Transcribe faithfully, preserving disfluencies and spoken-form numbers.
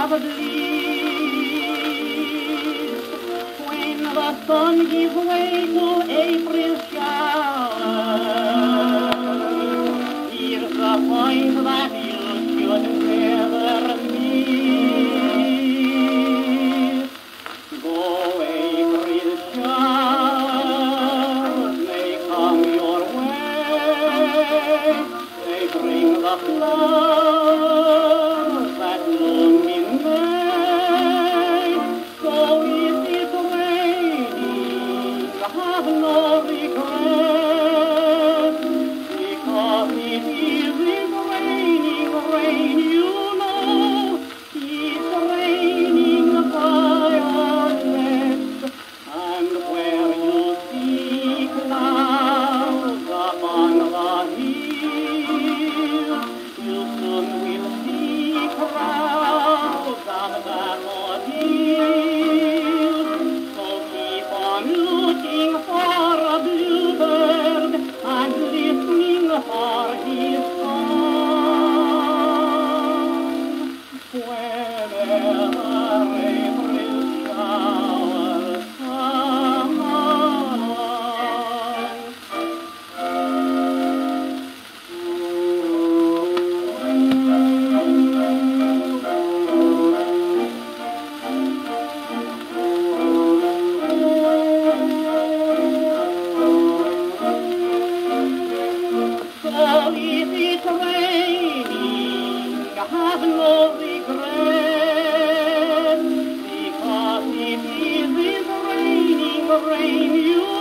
of bliss. When the sun gives way to April showers, here's the point that you should never miss. Go April showers, they come your way. They bring the flowers that bloom in May. So if it's raining, have no regret, because it isn't raining rain, you know. It's raining violets, and where you see clouds upon the hill, you soon will see crowds of daffodils. So keep on looking for a bluebird and listening for his song. Whenever April showers come along. So if it's raining, have no regret, because it isn't raining rain, you